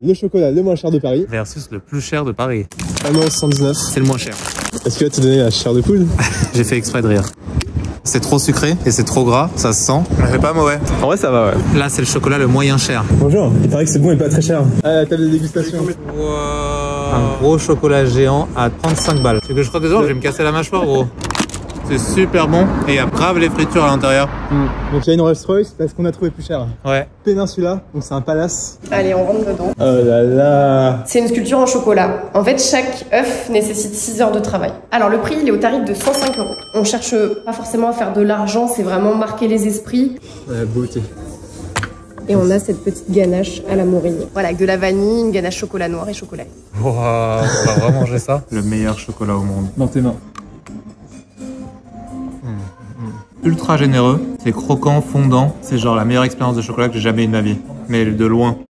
le chocolat le moins cher de Paris versus le plus cher de Paris. Ah non, 119. C'est le moins cher. Est-ce que là tu donné la chair de poule? J'ai fait exprès de rire. C'est trop sucré et c'est trop gras, ça se sent. Mais c'est pas mauvais. En vrai ça va, ouais. Là, c'est le chocolat le moyen cher. Bonjour, il paraît que c'est bon et pas très cher. Ah, la table de dégustation. Wow. Un gros chocolat géant à 35 balles. Tu veux que je croque dedans? Je vais me casser la mâchoire, gros. C'est super bon et il y a grave les fritures à l'intérieur. Donc il y a une Rolls-Royce parce qu'on a trouvé plus cher. Ouais. Péninsula, donc c'est un palace. Allez, on rentre dedans. Oh là là. C'est une sculpture en chocolat. En fait, chaque œuf nécessite 6 heures de travail. Alors, le prix, il est au tarif de 105 €. On cherche pas forcément à faire de l'argent, c'est vraiment marquer les esprits. La beauté. Et on a cette petite ganache à la morille. Voilà, avec de la vanille, une ganache chocolat noir et chocolat. Wow, on va vraiment manger ça. Le meilleur chocolat au monde. Dans tes mains. Ultra généreux, c'est croquant, fondant. C'est genre la meilleure expérience de chocolat que j'ai jamais eue de ma vie. Mais de loin.